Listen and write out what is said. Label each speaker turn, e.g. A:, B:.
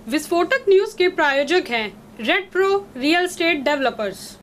A: विस्फोटक न्यूज के प्रायोजक हैं Red Pro real estate developers.